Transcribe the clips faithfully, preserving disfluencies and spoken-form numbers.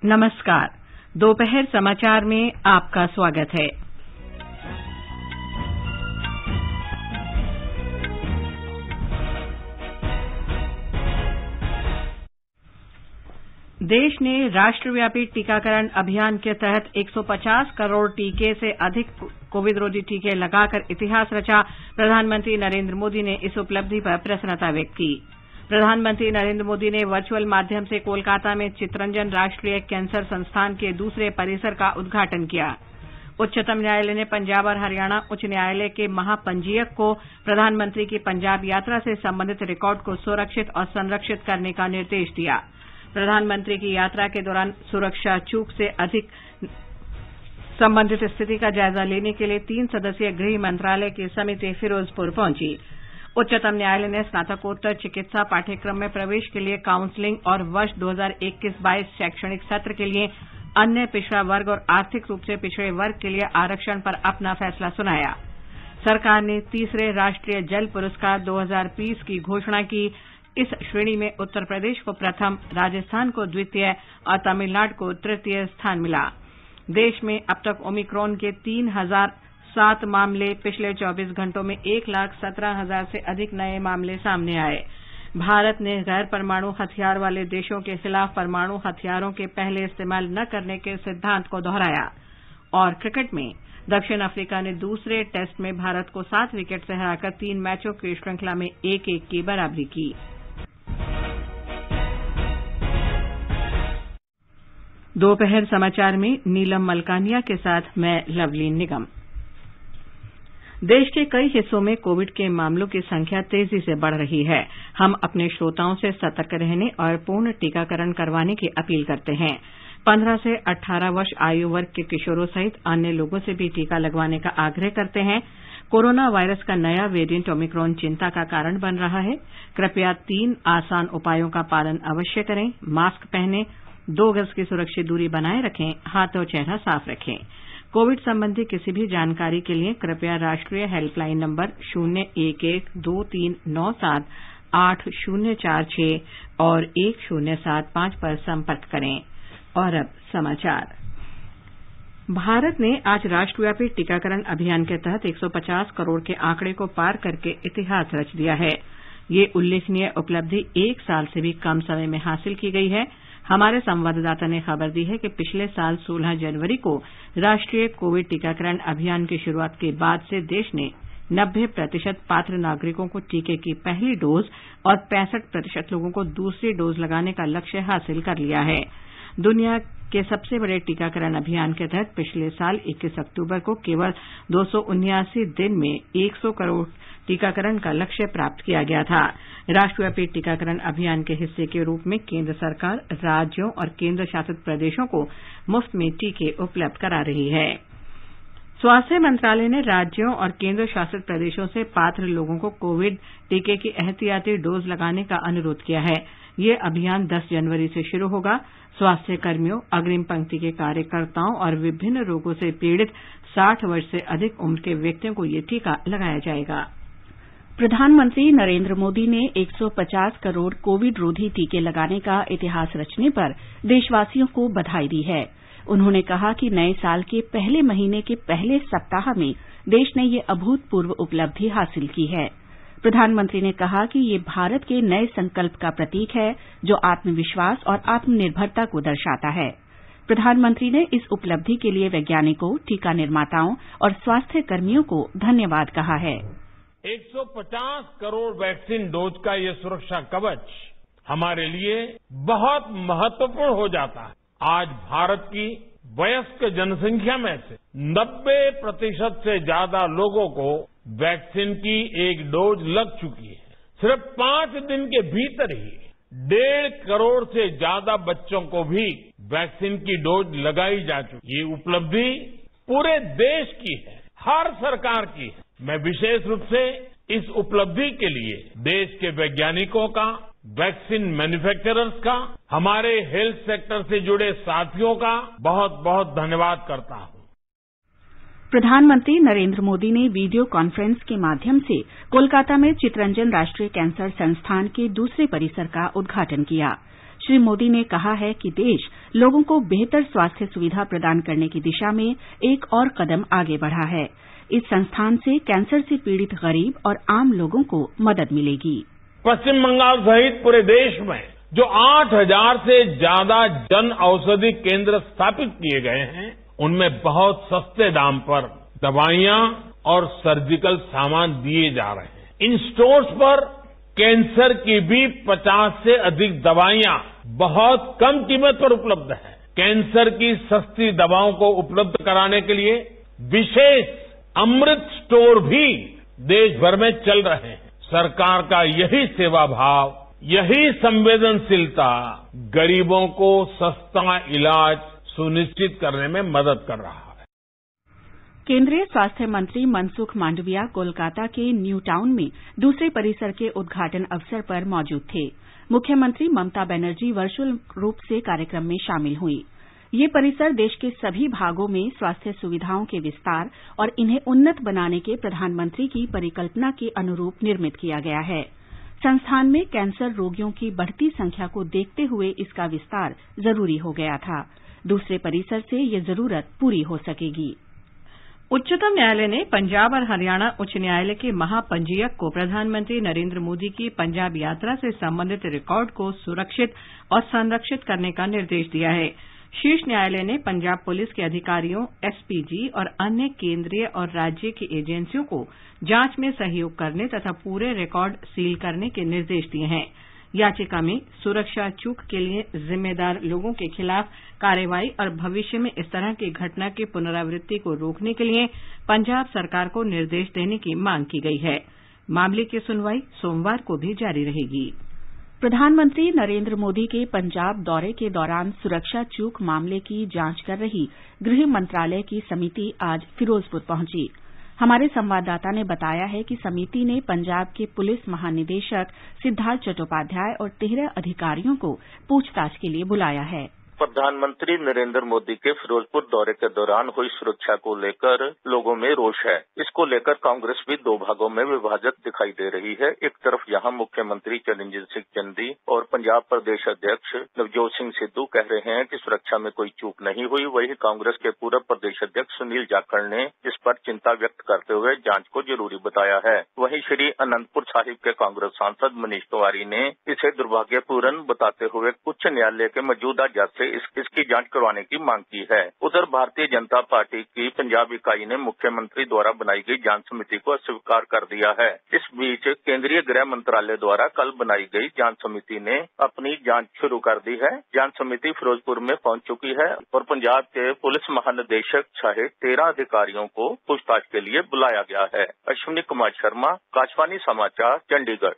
नमस्कार। दोपहर समाचार में आपका स्वागत है। देश ने राष्ट्रव्यापी टीकाकरण अभियान के तहत एक सौ पचास करोड़ टीके से अधिक कोविड रोधी टीके लगाकर इतिहास रचा। प्रधानमंत्री नरेंद्र मोदी ने इस उपलब्धि पर प्रसन्नता व्यक्त की। प्रधानमंत्री नरेंद्र मोदी ने वर्चुअल माध्यम से कोलकाता में चित्तरंजन राष्ट्रीय कैंसर संस्थान के दूसरे परिसर का उद्घाटन किया। उच्चतम न्यायालय ने पंजाब और हरियाणा उच्च न्यायालय के महापंजीयक को प्रधानमंत्री की पंजाब यात्रा से संबंधित रिकॉर्ड को सुरक्षित और संरक्षित करने का निर्देश दिया। प्रधानमंत्री की यात्रा के दौरान सुरक्षा चूक से अधिक संबंधित स्थिति का जायजा लेने के लिए तीन सदस्यीय गृह मंत्रालय की समिति फिरोजपुर पहुंची। उच्चतम न्यायालय ने स्नातकोत्तर चिकित्सा पाठ्यक्रम में प्रवेश के लिए काउंसलिंग और वर्ष दो हज़ार इक्कीस बाईस शैक्षणिक सत्र के लिए अन्य पिछड़ा वर्ग और आर्थिक रूप से पिछड़े वर्ग के लिए आरक्षण पर अपना फैसला सुनाया। सरकार ने तीसरे राष्ट्रीय जल पुरस्कार दो हज़ार बीस की घोषणा की। इस श्रेणी में उत्तर प्रदेश को प्रथम, राजस्थान को द्वितीय और तमिलनाडु को तृतीय स्थान मिला। देश में अब तक ओमिक्रॉन के तीन हजार सात मामले, पिछले चौबीस घंटों में एक लाख सत्रह हजार से अधिक नए मामले सामने आए। भारत ने गैर परमाणु हथियार वाले देशों के खिलाफ परमाणु हथियारों के पहले इस्तेमाल न करने के सिद्धांत को दोहराया। और क्रिकेट में दक्षिण अफ्रीका ने दूसरे टेस्ट में भारत को सात विकेट से हराकर तीन मैचों की श्रृंखला में एक एक की बराबरी की। दोपहर समाचार में नीलम मलकानिया के साथ मैं लवलीन निगम। देश के कई हिस्सों में कोविड के मामलों की संख्या तेजी से बढ़ रही है। हम अपने श्रोताओं से सतर्क रहने और पूर्ण टीकाकरण करवाने की अपील करते हैं। पंद्रह से अठारह वर्ष आयु वर्ग के किशोरों सहित अन्य लोगों से भी टीका लगवाने का आग्रह करते हैं। कोरोना वायरस का नया वेरिएंट ओमिक्रॉन चिंता का कारण बन रहा है। कृपया तीन आसान उपायों का पालन अवश्य करें। मास्क पहनें, दो गज की सुरक्षित दूरी बनाए रखें, हाथ और चेहरा साफ रखें। कोविड संबंधी किसी भी जानकारी के लिए कृपया राष्ट्रीय हेल्पलाइन नंबर शून्य एक एक दो तीन नौ सात आठ शून्य चार छह और एक शून्य सात पांच पर संपर्क करें। और अब समाचार। भारत ने आज राष्ट्रव्यापी टीकाकरण अभियान के तहत एक सौ पचास करोड़ के आंकड़े को पार करके इतिहास रच दिया है। ये उल्लेखनीय उपलब्धि एक साल से भी कम समय में हासिल की गई है। हमारे संवाददाता ने खबर दी है कि पिछले साल सोलह जनवरी को राष्ट्रीय कोविड टीकाकरण अभियान की शुरुआत के बाद से देश ने नब्बे प्रतिशत पात्र नागरिकों को टीके की पहली डोज और पैंसठ प्रतिशत लोगों को दूसरी डोज लगाने का लक्ष्य हासिल कर लिया है। दुनिया के सबसे बड़े टीकाकरण अभियान के तहत पिछले साल इक्कीस अक्टूबर को केवल दो सौ उन्यासी दिन में एक सौ करोड़ टीकाकरण का लक्ष्य प्राप्त किया गया था। राष्ट्रव्यापी टीकाकरण अभियान के हिस्से के रूप में केंद्र सरकार राज्यों और केंद्र शासित प्रदेशों को मुफ्त में टीके उपलब्ध करा रही है। स्वास्थ्य मंत्रालय ने राज्यों और केंद्र शासित प्रदेशों से पात्र लोगों को कोविड टीके की एहतियाती डोज लगाने का अनुरोध किया है। ये अभियान दस जनवरी से शुरू होगा। स्वास्थ्य कर्मियों, अग्रिम पंक्ति के कार्यकर्ताओं और विभिन्न रोगों से पीड़ित साठ वर्ष से अधिक उम्र के व्यक्तियों को ये टीका लगाया जाएगा। प्रधानमंत्री नरेंद्र मोदी ने एक सौ पचास करोड़ कोविड रोधी टीके लगाने का इतिहास रचने पर देशवासियों को बधाई दी है। उन्होंने कहा कि नए साल के पहले महीने के पहले सप्ताह में देश ने ये अभूतपूर्व उपलब्धि हासिल की है। प्रधानमंत्री ने कहा कि ये भारत के नए संकल्प का प्रतीक है जो आत्मविश्वास और आत्मनिर्भरता को दर्शाता है। प्रधानमंत्री ने इस उपलब्धि के लिए वैज्ञानिकों, टीका निर्माताओं और स्वास्थ्य कर्मियों को धन्यवाद कहा है। एक सौ पचास करोड़ वैक्सीन डोज का ये सुरक्षा कवच हमारे लिए बहुत महत्वपूर्ण हो जाता है। आज भारत की वयस्क जनसंख्या में से नब्बे प्रतिशत से ज्यादा लोगों को वैक्सीन की एक डोज लग चुकी है। सिर्फ पांच दिन के भीतर ही डेढ़ करोड़ से ज्यादा बच्चों को भी वैक्सीन की डोज लगाई जा चुकी है। ये उपलब्धि पूरे देश की है, हर सरकार की है। मैं विशेष रूप से इस उपलब्धि के लिए देश के वैज्ञानिकों का, वैक्सीन मैन्युफैक्चरर्स का, हमारे हेल्थ सेक्टर से जुड़े साथियों का बहुत बहुत धन्यवाद करता हूं। प्रधानमंत्री नरेंद्र मोदी ने वीडियो कॉन्फ्रेंस के माध्यम से कोलकाता में चित्तरंजन राष्ट्रीय कैंसर संस्थान के दूसरे परिसर का उद्घाटन किया। श्री मोदी ने कहा है कि देश लोगों को बेहतर स्वास्थ्य सुविधा प्रदान करने की दिशा में एक और कदम आगे बढ़ा है। इस संस्थान से कैंसर से पीड़ित गरीब और आम लोगों को मदद मिलेगी। पश्चिम बंगाल सहित पूरे देश में जो आठ हजार से ज्यादा जन औषधि केंद्र स्थापित किए गए हैं, उनमें बहुत सस्ते दाम पर दवाइयां और सर्जिकल सामान दिए जा रहे हैं। इन स्टोर्स पर कैंसर की भी पचास से अधिक दवाइयां बहुत कम कीमत पर उपलब्ध है। कैंसर की सस्ती दवाओं को उपलब्ध कराने के लिए विशेष अमृत स्टोर भी देश भर में चल रहे हैं। सरकार का यही सेवा भाव, यही संवेदनशीलता गरीबों को सस्ता इलाज सुनिश्चित करने में मदद कर रहा है। केंद्रीय स्वास्थ्य मंत्री मनसुख मांडविया कोलकाता के न्यू टाउन में दूसरे परिसर के उद्घाटन अवसर पर मौजूद थे। मुख्यमंत्री ममता बनर्जी वर्चुअल रूप से कार्यक्रम में शामिल हुई। ये परिसर देश के सभी भागों में स्वास्थ्य सुविधाओं के विस्तार और इन्हें उन्नत बनाने के प्रधानमंत्री की परिकल्पना के अनुरूप निर्मित किया गया है। संस्थान में कैंसर रोगियों की बढ़ती संख्या को देखते हुए इसका विस्तार जरूरी हो गया था। दूसरे परिसर से ये जरूरत पूरी हो सकेगी। उच्चतम न्यायालय ने पंजाब और हरियाणा उच्च न्यायालय के महापंजीयक को प्रधानमंत्री नरेंद्र मोदी की पंजाब यात्रा से संबंधित रिकॉर्ड को सुरक्षित और संरक्षित करने का निर्देश दिया है। शीर्ष न्यायालय ने पंजाब पुलिस के अधिकारियों, एसपीजी और अन्य केंद्रीय और राज्य की एजेंसियों को जांच में सहयोग करने तथा पूरे रिकॉर्ड सील करने के निर्देश दिए हैं। याचिका में सुरक्षा चूक के लिए जिम्मेदार लोगों के खिलाफ कार्रवाई और भविष्य में इस तरह की घटना की पुनरावृत्ति को रोकने के लिए पंजाब सरकार को निर्देश देने की मांग की गई है। मामले की सुनवाई सोमवार को भी जारी रहेगी। प्रधानमंत्री नरेंद्र मोदी के पंजाब दौरे के दौरान सुरक्षा चूक मामले की जांच कर रही गृह मंत्रालय की समिति आज फिरोजपुर पहुंची। हमारे संवाददाता ने बताया है कि समिति ने पंजाब के पुलिस महानिदेशक सिद्धार्थ चट्टोपाध्याय और तेरह अधिकारियों को पूछताछ के लिए बुलाया है। प्रधानमंत्री नरेंद्र मोदी के फिरोजपुर दौरे के दौरान हुई सुरक्षा को लेकर लोगों में रोष है। इसको लेकर कांग्रेस भी दो भागों में विभाजित दिखाई दे रही है। एक तरफ यहां मुख्यमंत्री चरणजीत सिंह चंदी और पंजाब प्रदेश अध्यक्ष नवजोत सिंह सिद्धू कह रहे हैं कि सुरक्षा में कोई चूक नहीं हुई। वहीं कांग्रेस के पूर्व प्रदेश अध्यक्ष सुनील जाखड़ ने इस पर चिंता व्यक्त करते हुए जांच को जरूरी बताया है। वहीं श्री अनंतपुर साहिब के कांग्रेस सांसद मनीष तिवारी ने इसे दुर्भाग्यपूर्ण बताते हुए उच्च न्यायालय के मौजूदा जज से इस, इसकी जांच करवाने की मांग की है। उधर भारतीय जनता पार्टी की पंजाब इकाई ने मुख्यमंत्री द्वारा बनाई गई जांच समिति को अस्वीकार कर दिया है। इस बीच केंद्रीय गृह मंत्रालय द्वारा कल बनाई गई जांच समिति ने अपनी जांच शुरू कर दी है। जांच समिति फिरोजपुर में पहुंच चुकी है और पंजाब के पुलिस महानिदेशक सहित तेरह अधिकारियों को पूछताछ के लिए बुलाया गया है। अश्विनी कुमार शर्मा, आकाशवाणी समाचार, चंडीगढ़।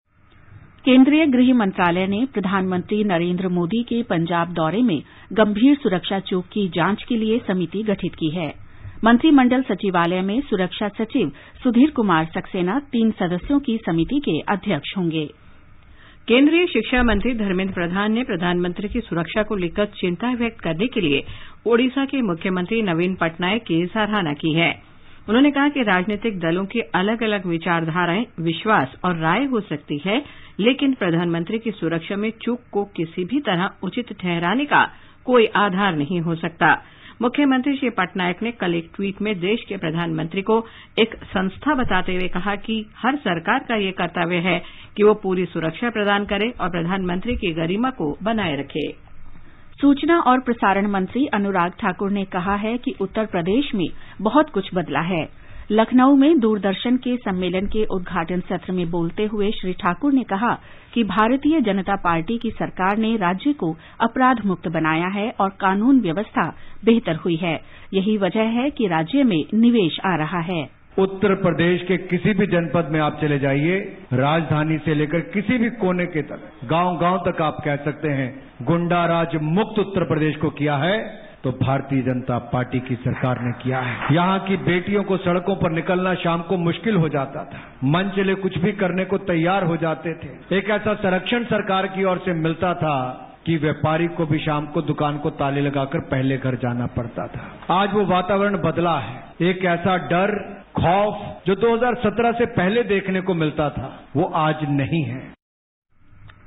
केंद्रीय गृह मंत्रालय ने प्रधानमंत्री नरेंद्र मोदी के पंजाब दौरे में गंभीर सुरक्षा चूक की जांच के लिए समिति गठित की है। मंत्रिमंडल सचिवालय में सुरक्षा सचिव सुधीर कुमार सक्सेना तीन सदस्यों की समिति के अध्यक्ष होंगे। केंद्रीय शिक्षा मंत्री धर्मेंद्र प्रधान ने प्रधानमंत्री की सुरक्षा को लेकर चिंता व्यक्त करने के लिए ओडिशा के मुख्यमंत्री नवीन पटनायक की सराहना की है। उन्होंने कहा कि राजनीतिक दलों की अलग अलग विचारधाराएं, विश्वास और राय हो सकती है, लेकिन प्रधानमंत्री की सुरक्षा में चूक को किसी भी तरह उचित ठहराने का कोई आधार नहीं हो सकता। मुख्यमंत्री श्री पटनायक ने कल एक ट्वीट में देश के प्रधानमंत्री को एक संस्था बताते हुए कहा कि हर सरकार का ये कर्तव्य है कि वो पूरी सुरक्षा प्रदान करे और प्रधानमंत्री की गरिमा को बनाए रखे। सूचना और प्रसारण मंत्री अनुराग ठाकुर ने कहा है कि उत्तर प्रदेश में बहुत कुछ बदला है। लखनऊ में दूरदर्शन के सम्मेलन के उद्घाटन सत्र में बोलते हुए श्री ठाकुर ने कहा कि भारतीय जनता पार्टी की सरकार ने राज्य को अपराध मुक्त बनाया है और कानून व्यवस्था बेहतर हुई है। यही वजह है कि राज्य में निवेश आ रहा है। उत्तर प्रदेश के किसी भी जनपद में आप चले जाइए, राजधानी से लेकर किसी भी कोने के तक, गांव गांव तक आप कह सकते हैं गुंडा राज मुक्त उत्तर प्रदेश को किया है तो भारतीय जनता पार्टी की सरकार ने किया है। यहाँ की बेटियों को सड़कों पर निकलना शाम को मुश्किल हो जाता था, मन चले कुछ भी करने को तैयार हो जाते थे। एक ऐसा संरक्षण सरकार की ओर से मिलता था कि व्यापारी को भी शाम को दुकान को ताले लगाकर पहले घर जाना पड़ता था। आज वो वातावरण बदला है। एक ऐसा डर, खौफ जो दो हज़ार सत्रह से पहले देखने को मिलता था, वो आज नहीं है।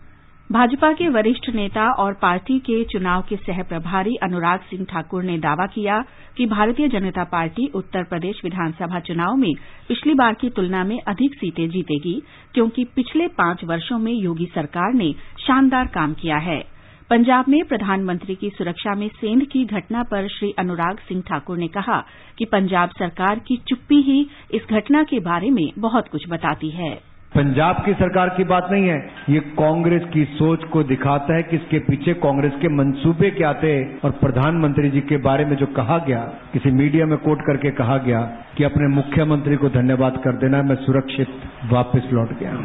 भाजपा के वरिष्ठ नेता और पार्टी के चुनाव के सह प्रभारी अनुराग सिंह ठाकुर ने दावा किया कि भारतीय जनता पार्टी उत्तर प्रदेश विधानसभा चुनाव में पिछली बार की तुलना में अधिक सीटें जीतेगी, क्योंकि पिछले पांच वर्षों में योगी सरकार ने शानदार काम किया है। पंजाब में प्रधानमंत्री की सुरक्षा में सेंध की घटना पर श्री अनुराग सिंह ठाकुर ने कहा कि पंजाब सरकार की चुप्पी ही इस घटना के बारे में बहुत कुछ बताती है। पंजाब की सरकार की बात नहीं है, ये कांग्रेस की सोच को दिखाता है कि इसके पीछे कांग्रेस के मंसूबे क्या थे। और प्रधानमंत्री जी के बारे में जो कहा गया, किसी मीडिया में कोट करके कहा गया कि अपने मुख्यमंत्री को धन्यवाद कर देना, मैं सुरक्षित वापस लौट गया।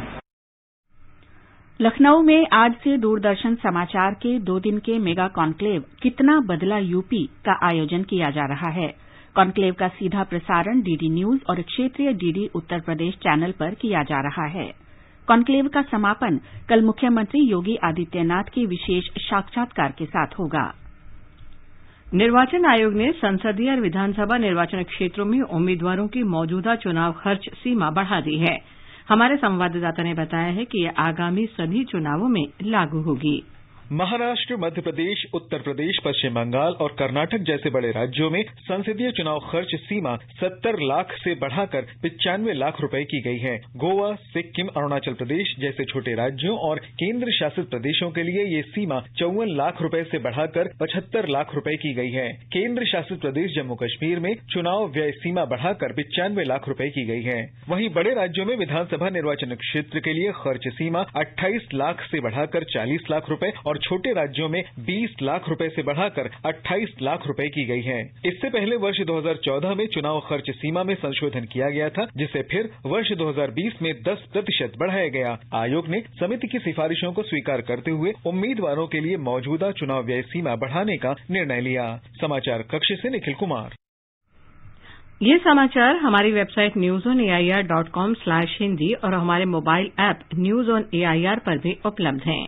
लखनऊ में आज से दूरदर्शन समाचार के दो दिन के मेगा कॉन्क्लेव कितना बदला यूपी का आयोजन किया जा रहा है। कॉन्क्लेव का सीधा प्रसारण डीडी न्यूज और क्षेत्रीय डीडी उत्तर प्रदेश चैनल पर किया जा रहा है। कॉन्क्लेव का समापन कल मुख्यमंत्री योगी आदित्यनाथ के विशेष साक्षात्कार के साथ होगा। निर्वाचन आयोग ने संसदीय और विधानसभा निर्वाचन क्षेत्रों में उम्मीदवारों की मौजूदा चुनाव खर्च सीमा बढ़ा दी है। हमारे संवाददाता ने बताया है कि यह आगामी सभी चुनावों में लागू होगी। महाराष्ट्र, मध्य प्रदेश, उत्तर प्रदेश, पश्चिम बंगाल और कर्नाटक जैसे बड़े राज्यों में संसदीय चुनाव खर्च सीमा सत्तर लाख से बढ़ाकर पिचानवे लाख रुपए की गई है। गोवा, सिक्किम, अरुणाचल प्रदेश जैसे छोटे राज्यों और केंद्र शासित प्रदेशों के लिए ये सीमा चौवन लाख रुपए से बढ़ाकर पचहत्तर लाख रुपए की गई है। केंद्र शासित प्रदेश जम्मू कश्मीर में चुनाव व्यय सीमा बढ़ाकर पिचानवे लाख रुपए की गई है। वहीं बड़े राज्यों में विधानसभा निर्वाचन क्षेत्र के लिए खर्च सीमा अट्ठाईस लाख से बढ़ाकर चालीस लाख रुपए और छोटे राज्यों में बीस लाख रुपए से बढ़ाकर अट्ठाईस लाख रुपए की गई है। इससे पहले वर्ष दो हज़ार चौदह में चुनाव खर्च सीमा में संशोधन किया गया था, जिसे फिर वर्ष दो हज़ार बीस में दस प्रतिशत बढ़ाया गया। आयोग ने समिति की सिफारिशों को स्वीकार करते हुए उम्मीदवारों के लिए मौजूदा चुनाव व्यय सीमा बढ़ाने का निर्णय लिया। समाचार कक्ष से निखिल कुमार। ये समाचार हमारी website news on AIR dot com slash Hindi और हमारे mobile app news on AIR पर भी उपलब्ध हैं।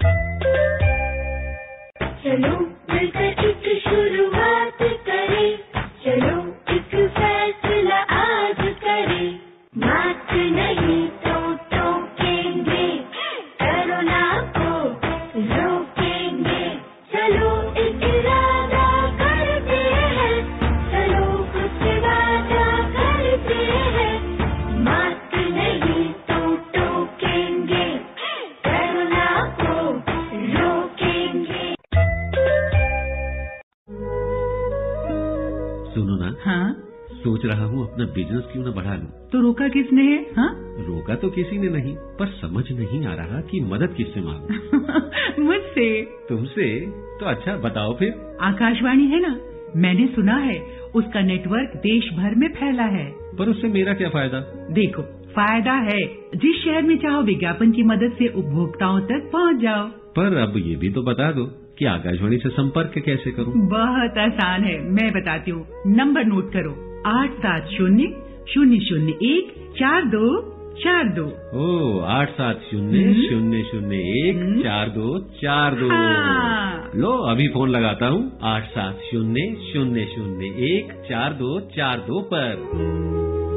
चलो मिलकर एक शुरुआत करें, चलो एक फैसला आज करें, मात नहीं तो टोकेंगे, कोरोना को रोकेंगे, चलो एक इरादा करते हैं, चलो कुछ वादा करते हैं, मात नहीं तो टोकेंगे, कोरोना को रोकेंगे। सुनो ना, हाँ? सोच रहा हूँ अपना बिजनेस क्यों न बढ़ा लूं। तो रोका किसने है? हाँ? रोका तो किसी ने नहीं, पर समझ नहीं आ रहा कि मदद किससे मांगूं। मुझसे। तुमसे? तो अच्छा बताओ फिर। आकाशवाणी है ना, मैंने सुना है उसका नेटवर्क देश भर में फैला है। पर उससे मेरा क्या फायदा? देखो, फायदा है, जिस शहर में चाहो विज्ञापन की मदद से उपभोक्ताओं तक पहुँच जाओ। पर अब ये भी तो बता दो कि आकाशवाणी से संपर्क कैसे करूं? बहुत आसान है, मैं बताती हूँ। नंबर नोट करो, आठ सात शून्य शून्य शून्य एक चार दो चार दो। ओ, आठ सात शून्य शून्य शून्य एक चार दो चार दो। हाँ। लो अभी फोन लगाता हूँ, आठ सात शून्य शून्य शून्य एक चार दो चार दो पर।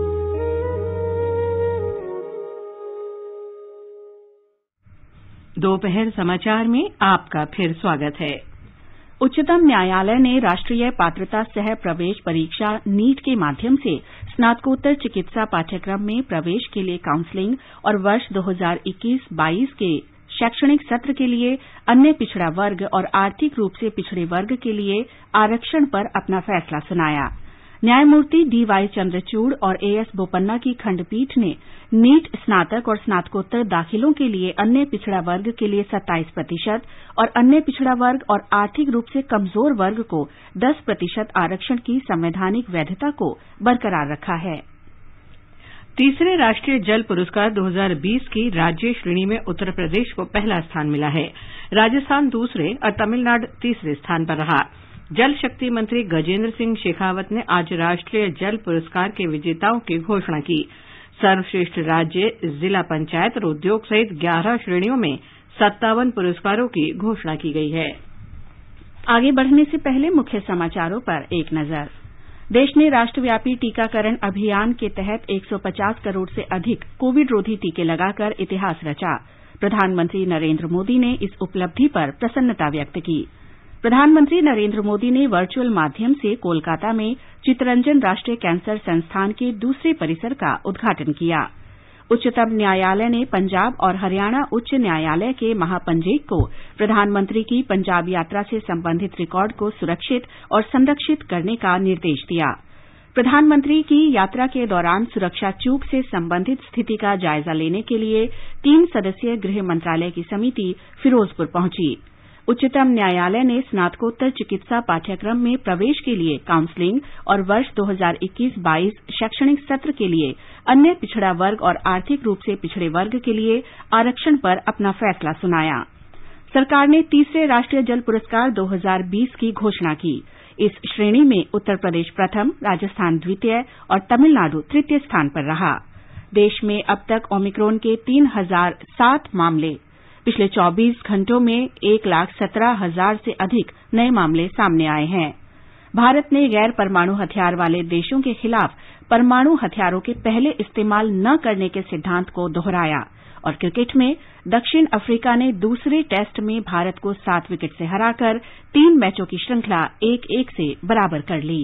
दोपहर समाचार में आपका फिर स्वागत है। उच्चतम न्यायालय ने राष्ट्रीय पात्रता सह प्रवेश परीक्षा नीट के माध्यम से स्नातकोत्तर चिकित्सा पाठ्यक्रम में प्रवेश के लिए काउंसलिंग और वर्ष दो हज़ार इक्कीस बाईस के शैक्षणिक सत्र के लिए अन्य पिछड़ा वर्ग और आर्थिक रूप से पिछड़े वर्ग के लिए आरक्षण पर अपना फैसला सुनाया। न्यायमूर्ति डी वाई चंद्रचूड़ और ए एस बोपन्ना की खंडपीठ ने नीट स्नातक और स्नातकोत्तर दाखिलों के लिए अन्य पिछड़ा वर्ग के लिए सत्ताईस प्रतिशत और अन्य पिछड़ा वर्ग और आर्थिक रूप से कमजोर वर्ग को दस प्रतिशत आरक्षण की संवैधानिक वैधता को बरकरार रखा है। तीसरे राष्ट्रीय जल पुरस्कार दो हज़ार बीस की राज्य श्रेणी में उत्तर प्रदेश को पहला स्थान मिला है। राजस्थान दूसरे और तमिलनाडु तीसरे स्थान पर रहा। जल शक्ति मंत्री गजेंद्र सिंह शेखावत ने आज राष्ट्रीय जल पुरस्कार के विजेताओं की घोषणा की। सर्वश्रेष्ठ राज्य, जिला पंचायत और उद्योग सहित ग्यारह श्रेणियों में सत्तावन पुरस्कारों की घोषणा की गई है। आगे बढ़ने से पहले मुख्य समाचारों पर एक नजर। देश ने राष्ट्रव्यापी टीकाकरण अभियान के तहत एक सौ पचास करोड़ से अधिक कोविड रोधी टीके लगाकर इतिहास रचा। प्रधानमंत्री नरेंद्र मोदी ने इस उपलब्धि पर प्रसन्नता व्यक्त की। प्रधानमंत्री नरेंद्र मोदी ने वर्चुअल माध्यम से कोलकाता में चित्तरंजन राष्ट्रीय कैंसर संस्थान के दूसरे परिसर का उद्घाटन किया। उच्चतम न्यायालय ने पंजाब और हरियाणा उच्च न्यायालय के महापंजीयक को प्रधानमंत्री की पंजाब यात्रा से संबंधित रिकॉर्ड को सुरक्षित और संरक्षित करने का निर्देश दिया। प्रधानमंत्री की यात्रा के दौरान सुरक्षा चूक से संबंधित स्थिति का जायजा लेने के लिए तीन सदस्यीय गृह मंत्रालय की समिति फिरोजपुर पहुंची। उच्चतम न्यायालय ने स्नातकोत्तर चिकित्सा पाठ्यक्रम में प्रवेश के लिए काउंसलिंग और वर्ष दो हज़ार इक्कीस बाईस शैक्षणिक सत्र के लिए अन्य पिछड़ा वर्ग और आर्थिक रूप से पिछड़े वर्ग के लिए आरक्षण पर अपना फैसला सुनाया। सरकार ने तीसरे राष्ट्रीय जल पुरस्कार दो हज़ार बीस की घोषणा की। इस श्रेणी में उत्तर प्रदेश प्रथम, राजस्थान द्वितीय और तमिलनाडु तृतीय स्थान पर रहा। देश में अब तक ओमिक्रॉन के तीन हजार सात मामले, पिछले चौबीस घंटों में एक लाख सत्रह हजार से अधिक नए मामले सामने आए हैं। भारत ने गैर परमाणु हथियार वाले देशों के खिलाफ परमाणु हथियारों के पहले इस्तेमाल न करने के सिद्धांत को दोहराया। और क्रिकेट में दक्षिण अफ्रीका ने दूसरे टेस्ट में भारत को सात विकेट से हराकर तीन मैचों की श्रृंखला एक एक से बराबर कर ली।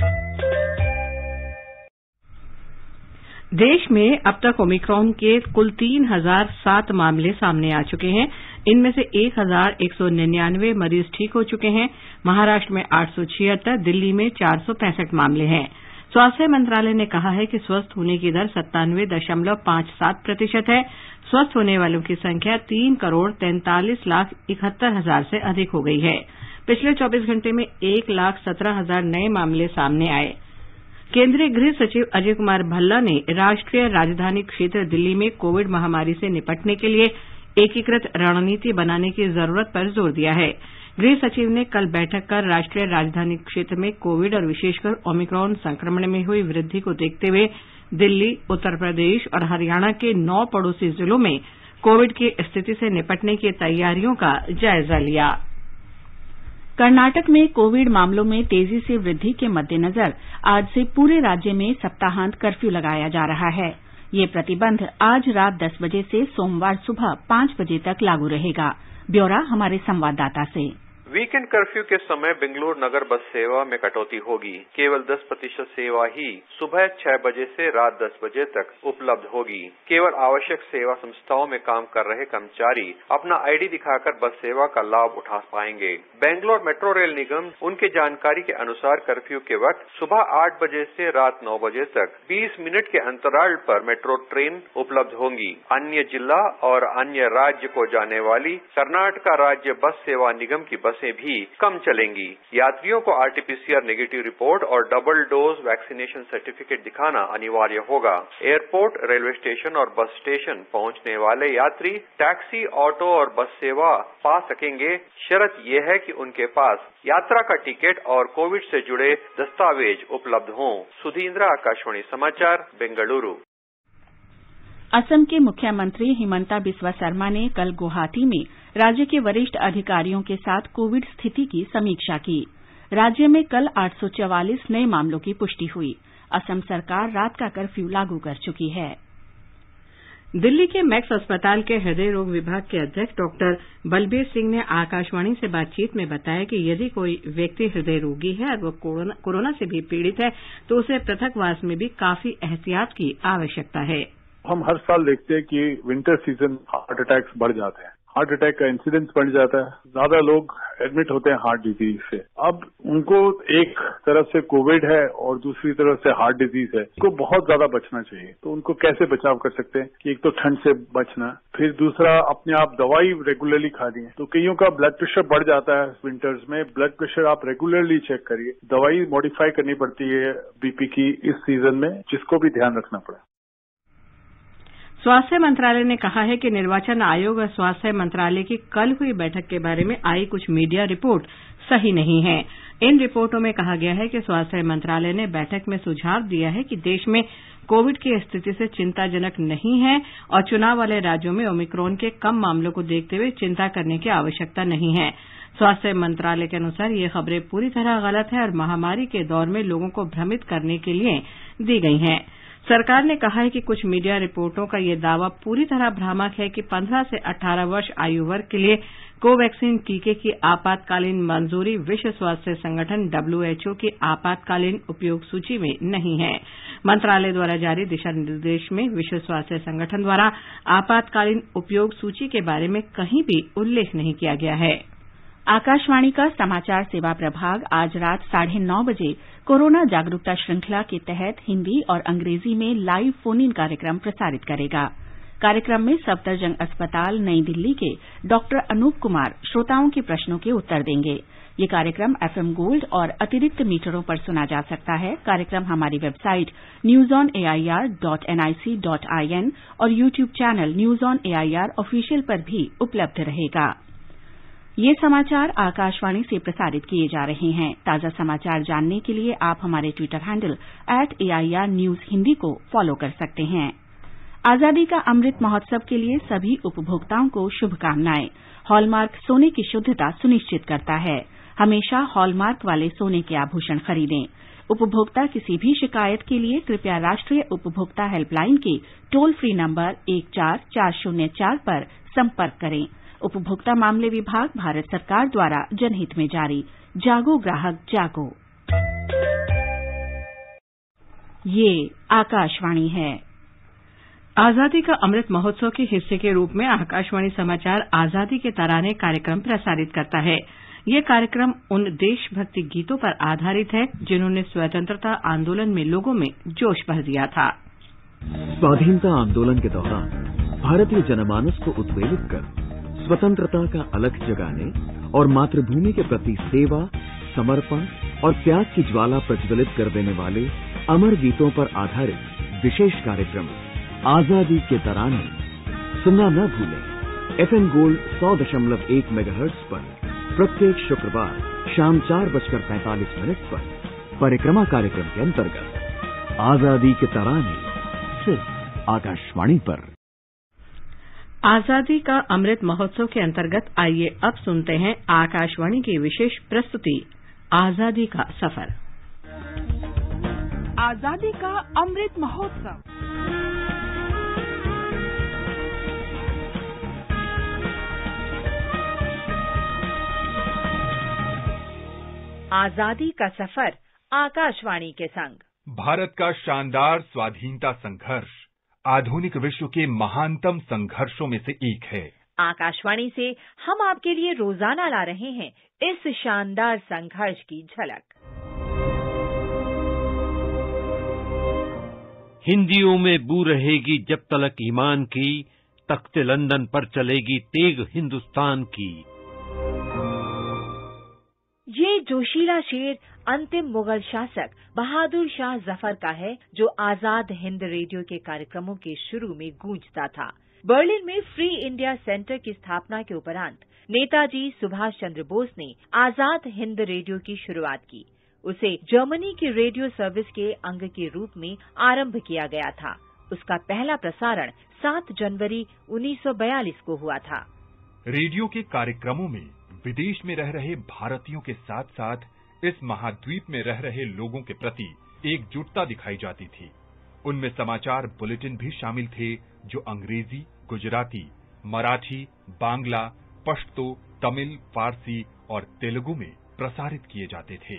देश में अब तक ओमिक्रॉन के कुल तीन हजार सात मामले सामने आ चुके हैं। इनमें से एक हजार एक सौ निन्यानवे मरीज ठीक हो चुके हैं। महाराष्ट्र में आठ सौ छिहत्तर, दिल्ली में चार सौ पैंसठ मामले हैं। स्वास्थ्य मंत्रालय ने कहा है कि स्वस्थ होने की दर सत्तानवे दशमलव पांच सात प्रतिशत है। स्वस्थ होने वालों की संख्या तीन करोड़ तैंतालीस लाख इकहत्तर हजार से अधिक हो गई है। पिछले चौबीस घंटे में एक लाख सत्रह हजार नए मामले सामने आए। केंद्रीय गृह सचिव अजय कुमार भल्ला ने राष्ट्रीय राजधानी क्षेत्र दिल्ली में कोविड महामारी से निपटने के लिए एकीकृत रणनीति बनाने की जरूरत पर जोर दिया है। गृह सचिव ने कल बैठक कर राष्ट्रीय राजधानी क्षेत्र में कोविड और विशेषकर ओमिक्रॉन संक्रमण में हुई वृद्धि को देखते हुए दिल्ली, उत्तर प्रदेश और हरियाणा के नौ पड़ोसी जिलों में कोविड की स्थिति से निपटने की तैयारियों का जायजा लिया। कर्नाटक में कोविड मामलों में तेजी से वृद्धि के मद्देनजर आज से पूरे राज्य में सप्ताहांत कर्फ्यू लगाया जा रहा है। ये प्रतिबंध आज रात दस बजे से सोमवार सुबह पांच बजे तक लागू रहेगा। ब्यौरा हमारे संवाददाता से। वीकेंड कर्फ्यू के समय बेंगलुरु नगर बस सेवा में कटौती होगी। केवल दस प्रतिशत सेवा ही सुबह छह बजे से रात दस बजे तक उपलब्ध होगी। केवल आवश्यक सेवा संस्थाओं में काम कर रहे कर्मचारी अपना आईडी दिखाकर बस सेवा का लाभ उठा पाएंगे। बेंगलुरु मेट्रो रेल निगम उनके जानकारी के अनुसार कर्फ्यू के वक्त सुबह आठ बजे से रात नौ बजे तक बीस मिनट के अंतराल पर मेट्रो ट्रेन उपलब्ध होंगी। अन्य जिला और अन्य राज्य को जाने वाली कर्नाटक राज्य बस सेवा निगम की बस भी कम चलेंगी। यात्रियों को आरटीपीसीआर नेगेटिव रिपोर्ट और डबल डोज वैक्सीनेशन सर्टिफिकेट दिखाना अनिवार्य होगा। एयरपोर्ट, रेलवे स्टेशन और बस स्टेशन पहुंचने वाले यात्री टैक्सी, ऑटो और बस सेवा पा सकेंगे। शर्त यह है कि उनके पास यात्रा का टिकट और कोविड से जुड़े दस्तावेज उपलब्ध हों। सुधींद्र, आकाशवाणी समाचार, बेंगलुरु। असम के मुख्यमंत्री हिमंता बिस्वा शर्मा ने कल गुवाहाटी में राज्य के वरिष्ठ अधिकारियों के साथ कोविड स्थिति की समीक्षा की। राज्य में कल आठ सौ चवालीस नए मामलों की पुष्टि हुई। असम सरकार रात का कर्फ्यू लागू कर चुकी है। दिल्ली के मैक्स अस्पताल के हृदय रोग विभाग के अध्यक्ष डॉक्टर बलबीर सिंह ने आकाशवाणी से बातचीत में बताया कि यदि कोई व्यक्ति हृदय रोगी है और वह कोरोना, कोरोना से भी पीड़ित है तो उसे पृथकवास में भी काफी एहतियात की आवश्यकता है। हम हर साल देखते हैं कि विंटर सीजन हार्ट अटैक्स बढ़ जाते हैं। हार्ट अटैक का इंसिडेंस बढ़ जाता है। ज्यादा लोग एडमिट होते हैं हार्ट डिजीज से। अब उनको एक तरफ से कोविड है और दूसरी तरफ से हार्ट डिजीज है, उनको बहुत ज्यादा बचना चाहिए। तो उनको कैसे बचाव कर सकते हैं कि एक तो ठंड से बचना, फिर दूसरा अपने आप दवाई रेगुलरली खानी है। तो कईयों का ब्लड प्रेशर बढ़ जाता है विंटर्स में। ब्लड प्रेशर आप रेगुलरली चेक करिए। दवाई मॉडिफाई करनी पड़ती है बीपी की इस सीजन में, जिसको भी ध्यान रखना पड़ा। स्वास्थ्य मंत्रालय ने कहा है कि निर्वाचन आयोग और स्वास्थ्य मंत्रालय की कल हुई बैठक के बारे में आई कुछ मीडिया रिपोर्ट सही नहीं है। इन रिपोर्टों में कहा गया है कि स्वास्थ्य मंत्रालय ने बैठक में सुझाव दिया है कि देश में कोविड की स्थिति से चिंताजनक नहीं है और चुनाव वाले राज्यों में ओमिक्रॉन के कम मामलों को देखते हुए चिंता करने की आवश्यकता नहीं है। स्वास्थ्य मंत्रालय के अनुसार ये खबरें पूरी तरह गलत है और महामारी के दौर में लोगों को भ्रमित करने के लिए दी गई हैं। सरकार ने कहा है कि कुछ मीडिया रिपोर्टों का यह दावा पूरी तरह भ्रामक है कि पंद्रह से अठारह वर्ष आयु वर्ग के लिए कोवैक्सीन टीके की आपातकालीन मंजूरी विश्व स्वास्थ्य संगठन डब्ल्यूएचओ की आपातकालीन उपयोग सूची में नहीं है। मंत्रालय द्वारा जारी दिशा निर्देश में विश्व स्वास्थ्य संगठन द्वारा आपातकालीन उपयोग सूची के बारे में कहीं भी उल्लेख नहीं किया गया है। आकाशवाणी का समाचार सेवा प्रभाग आज रात साढ़े नौ बजे कोरोना जागरूकता श्रृंखला के तहत हिन्दी और अंग्रेजी में लाइव फोन इन कार्यक्रम प्रसारित करेगा। कार्यक्रम में सफदरजंग अस्पताल नई दिल्ली के डॉक्टर अनूप कुमार श्रोताओं के प्रश्नों के उत्तर देंगे। ये कार्यक्रम एफएम गोल्ड और अतिरिक्त मीटरों पर सुना जा सकता है। कार्यक्रम हमारी website news on AIR dot NIC dot IN और YouTube channel news on AIR official पर भी उपलब्ध रहेगा। ये समाचार आकाशवाणी से प्रसारित किए जा रहे हैं। ताजा समाचार जानने के लिए आप हमारे Twitter handle at AIR news Hindi को फॉलो कर सकते हैं। आजादी का अमृत महोत्सव के लिए सभी उपभोक्ताओं को शुभकामनाएं। हॉलमार्क सोने की शुद्धता सुनिश्चित करता है। हमेशा हॉलमार्क वाले सोने के आभूषण खरीदें। उपभोक्ता किसी भी शिकायत के लिए कृपया राष्ट्रीय उपभोक्ता हेल्पलाइन के टोल फ्री नंबर एक चार चार शून्य चार पर संपर्क करें। उपभोक्ता मामले विभाग भारत सरकार द्वारा जनहित में जारी। जागो ग्राहक जागो। ये आकाशवाणी है। आजादी का अमृत महोत्सव के हिस्से के रूप में आकाशवाणी समाचार आजादी के तराने कार्यक्रम प्रसारित करता है। ये कार्यक्रम उन देशभक्ति गीतों पर आधारित है जिन्होंने स्वतंत्रता आंदोलन में लोगों में जोश भर दिया था। स्वाधीनता आंदोलन के दौरान भारतीय जनमानस को उत्प्रेरित कर स्वतंत्रता का अलख जगाने और मातृभूमि के प्रति सेवा, समर्पण और त्याग की ज्वाला प्रज्वलित कर देने वाले अमर गीतों पर आधारित विशेष कार्यक्रम आजादी के तराने सुनना न भूलें। एफएम गोल्ड सौ दशमलव एक मेगाहर्ट्ज पर प्रत्येक शुक्रवार शाम चार बजकर पैंतालीस मिनट पर परिक्रमा कार्यक्रम के अंतर्गत आजादी के तराने सिर्फ आकाशवाणी पर। आजादी का अमृत महोत्सव के अंतर्गत आइए अब सुनते हैं आकाशवाणी की विशेष प्रस्तुति आजादी का सफर। आजादी का अमृत महोत्सव। आजादी का सफर आकाशवाणी के संग। भारत का शानदार स्वाधीनता संघर्ष आधुनिक विश्व के महानतम संघर्षों में से एक है। आकाशवाणी से हम आपके लिए रोजाना ला रहे हैं इस शानदार संघर्ष की झलक। हिंदियों में बू रहेगी जब तलक ईमान की, तख्ते लंदन पर चलेगी तेग हिंदुस्तान की। ये जोशीला शेर अंतिम मुगल शासक बहादुर शाह जफर का है, जो आजाद हिंद रेडियो के कार्यक्रमों के शुरू में गूंजता था। बर्लिन में फ्री इंडिया सेंटर की स्थापना के उपरांत नेताजी सुभाष चंद्र बोस ने आजाद हिंद रेडियो की शुरुआत की। उसे जर्मनी की रेडियो सर्विस के अंग के रूप में आरंभ किया गया था। उसका पहला प्रसारण सात जनवरी उन्नीस सौ बयालीस को हुआ था। रेडियो के कार्यक्रमों में विदेश में रह रहे भारतीयों के साथ साथ इस महाद्वीप में रह रहे लोगों के प्रति एकजुटता दिखाई जाती थी। उनमें समाचार बुलेटिन भी शामिल थे, जो अंग्रेजी, गुजराती, मराठी, बांग्ला, पश्तो, तमिल, फारसी और तेलुगु में प्रसारित किए जाते थे।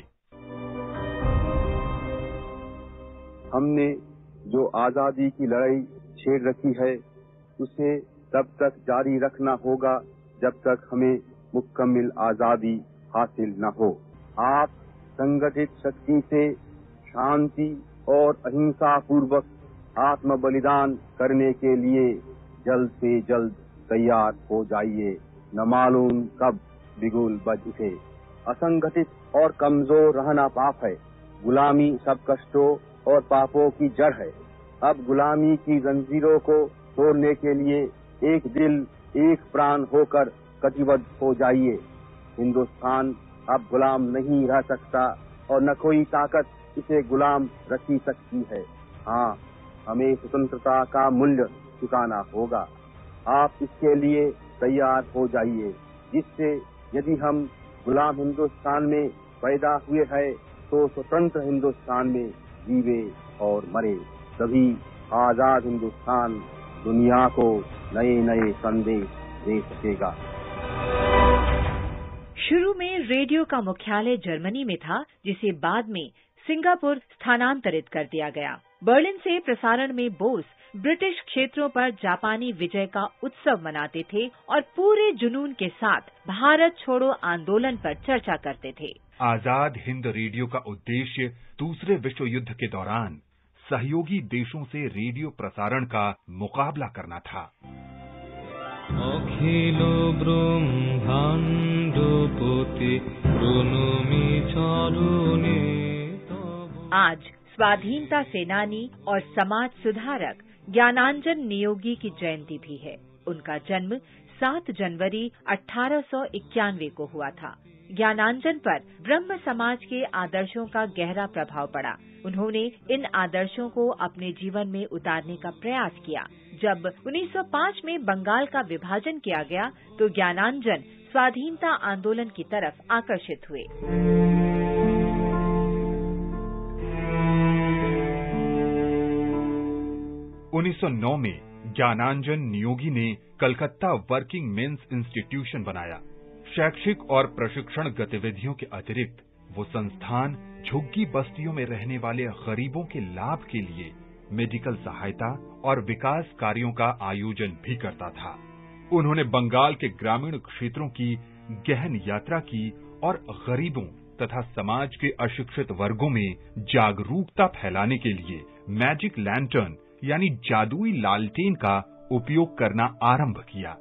हमने जो आजादी की लड़ाई छेड़ रखी है, उसे तब तक जारी रखना होगा जब तक हमें मुकम्मल आजादी हासिल न हो। आप संगठित शक्ति से शांति और अहिंसा पूर्वक आत्म बलिदान करने के लिए जल्द से जल्द तैयार हो जाइए। न मालूम कब बिगुल बज उठे। असंगठित और कमजोर रहना पाप है। गुलामी सब कष्टों और पापों की जड़ है। अब गुलामी की जंजीरों को तोड़ने के लिए एक दिल एक प्राण होकर कटिबद्ध हो जाइए। हिंदुस्तान अब गुलाम नहीं रह सकता और न कोई ताकत इसे गुलाम रखी सकती है। हाँ, हमें स्वतंत्रता का मूल्य चुकाना होगा। आप इसके लिए तैयार हो जाइए, जिससे यदि हम गुलाम हिंदुस्तान में पैदा हुए हैं तो स्वतंत्र हिंदुस्तान में जीवे और मरे। तभी आजाद हिंदुस्तान दुनिया को नए नए संदेश दे सकेगा। शुरू में रेडियो का मुख्यालय जर्मनी में था, जिसे बाद में सिंगापुर स्थानांतरित कर दिया गया। बर्लिन से प्रसारण में बोस ब्रिटिश क्षेत्रों पर जापानी विजय का उत्सव मनाते थे और पूरे जुनून के साथ भारत छोड़ो आंदोलन पर चर्चा करते थे। आजाद हिंद रेडियो का उद्देश्य दूसरे विश्व युद्ध के दौरान सहयोगी देशों से रेडियो प्रसारण का मुकाबला करना था। अखिलो ब्रह्मांडपति प्रणमि चरणे। आज स्वाधीनता सेनानी और समाज सुधारक ज्ञानांजन नियोगी की जयंती भी है। उनका जन्म सात जनवरी अठारह सौ इक्यानवे को हुआ था। ज्ञानांजन पर ब्रह्म समाज के आदर्शों का गहरा प्रभाव पड़ा। उन्होंने इन आदर्शों को अपने जीवन में उतारने का प्रयास किया। जब उन्नीस सौ पाँच में बंगाल का विभाजन किया गया तो ज्ञानांजन स्वाधीनता आंदोलन की तरफ आकर्षित हुए। उन्नीस सौ नौ में ज्ञानांजन नियोगी ने कलकत्ता वर्किंग मेंस इंस्टीट्यूशन बनाया। शैक्षिक और प्रशिक्षण गतिविधियों के अतिरिक्त वो संस्थान झुग्गी बस्तियों में रहने वाले गरीबों के लाभ के लिए मेडिकल सहायता और विकास कार्यों का आयोजन भी करता था। उन्होंने बंगाल के ग्रामीण क्षेत्रों की गहन यात्रा की और गरीबों तथा समाज के अशिक्षित वर्गों में जागरूकता फैलाने के लिए मैजिक लैंटर्न यानी जादुई लालटेन का उपयोग करना आरंभ किया।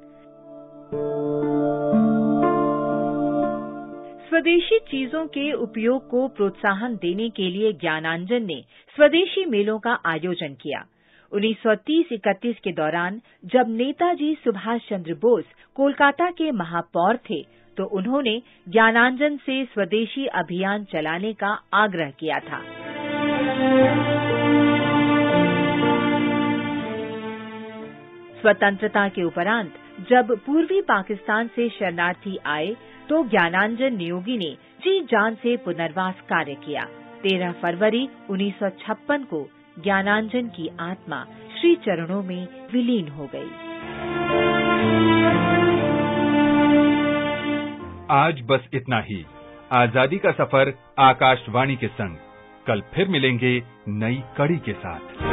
स्वदेशी चीजों के उपयोग को प्रोत्साहन देने के लिए ज्ञानांजन ने स्वदेशी मेलों का आयोजन किया। उन्नीस सौ तीस इकतीस के दौरान जब नेताजी सुभाष चंद्र बोस कोलकाता के महापौर थे तो उन्होंने ज्ञानांजन से स्वदेशी अभियान चलाने का आग्रह किया था। स्वतंत्रता के उपरांत जब पूर्वी पाकिस्तान से शरणार्थी आए तो ज्ञानांजन नियोगी ने जी जान से पुनर्वास कार्य किया। तेरह फरवरी उन्नीस सौ छप्पन को ज्ञानांजन की आत्मा श्री चरणों में विलीन हो गई। आज बस इतना ही। आजादी का सफर आकाशवाणी के संग। कल फिर मिलेंगे नई कड़ी के साथ।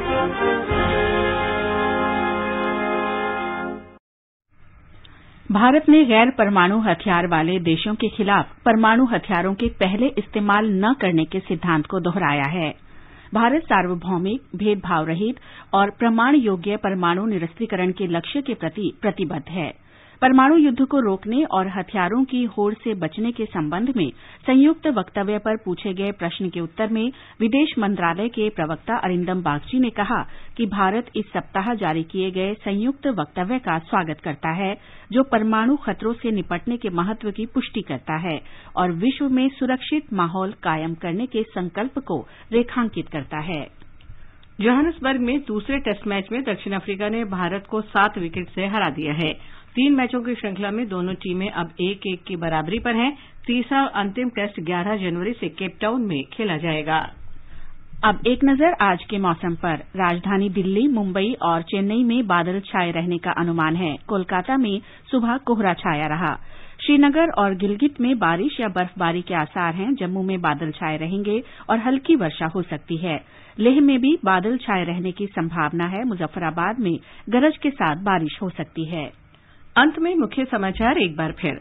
भारत ने गैर परमाणु हथियार वाले देशों के खिलाफ परमाणु हथियारों के पहले इस्तेमाल न करने के सिद्धांत को दोहराया है। भारत सार्वभौमिक, भेदभाव रहित और प्रमाण योग्य परमाणु निरस्त्रीकरण के लक्ष्य के प्रति प्रतिबद्ध है। परमाणु युद्ध को रोकने और हथियारों की होड़ से बचने के संबंध में संयुक्त वक्तव्य पर पूछे गए प्रश्न के उत्तर में विदेश मंत्रालय के प्रवक्ता अरिंदम बागची ने कहा कि भारत इस सप्ताह जारी किए गए संयुक्त वक्तव्य का स्वागत करता है, जो परमाणु खतरों से निपटने के महत्व की पुष्टि करता है और विश्व में सुरक्षित माहौल कायम करने के संकल्प को रेखांकित करता है। जोहान्सबर्ग में दूसरे टेस्ट मैच में दक्षिण अफ्रीका ने भारत को सात विकेट से हरा दिया है। तीन मैचों की श्रृंखला में दोनों टीमें अब एक एक की बराबरी पर हैं। तीसरा और अंतिम टेस्ट ग्यारह जनवरी से केपटाउन में खेला जाएगा। अब एक नजर आज के मौसम पर। राजधानी दिल्ली, मुंबई और चेन्नई में बादल छाए रहने का अनुमान है। कोलकाता में सुबह कोहरा छाया रहा। श्रीनगर और गिलगित में बारिश या बर्फबारी के आसार हैं। जम्मू में बादल छाए रहेंगे और हल्की वर्षा हो सकती है। लेह में भी बादल छाए रहने की संभावना है। मुजफ्फराबाद में गरज के साथ बारिश हो सकती है। अंत में मुख्य समाचार एक बार फिर।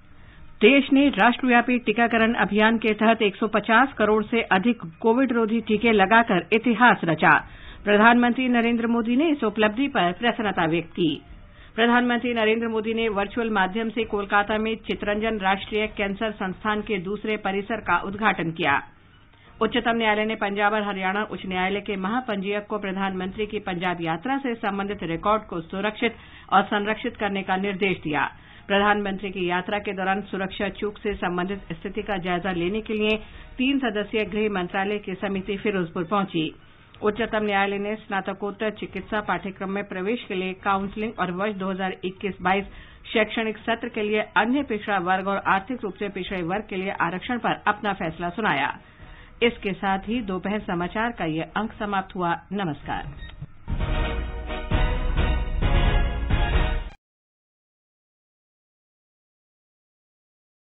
देश ने राष्ट्रव्यापी टीकाकरण अभियान के तहत एक सौ पचास करोड़ से अधिक कोविड रोधी टीके लगाकर इतिहास रचा। प्रधानमंत्री नरेंद्र मोदी ने इस उपलब्धि पर प्रसन्नता व्यक्त की। प्रधानमंत्री नरेंद्र मोदी ने वर्चुअल माध्यम से कोलकाता में चितरंजन राष्ट्रीय कैंसर संस्थान के दूसरे परिसर का उद्घाटन किया। उच्चतम न्यायालय ने पंजाब और हरियाणा उच्च न्यायालय के महापंजीयक को प्रधानमंत्री की पंजाब यात्रा से संबंधित रिकॉर्ड को सुरक्षित और संरक्षित करने का निर्देश दिया। प्रधानमंत्री की यात्रा के दौरान सुरक्षा चूक से संबंधित स्थिति का जायजा लेने के लिए तीन सदस्यीय गृह मंत्रालय की समिति फिरोजपुर पहुंची। उच्चतम न्यायालय ने स्नातकोत्तर चिकित्सा पाठ्यक्रम में प्रवेश के लिए काउंसलिंग और वर्ष दो हजार इक्कीस बाईस शैक्षणिक सत्र के लिए अन्य पिछड़ा वर्ग और आर्थिक रूप से पिछड़े वर्ग के लिए आरक्षण पर अपना फैसला सुनाया। इसके साथ ही दोपहर समाचार का ये अंक समाप्त हुआ। नमस्कार।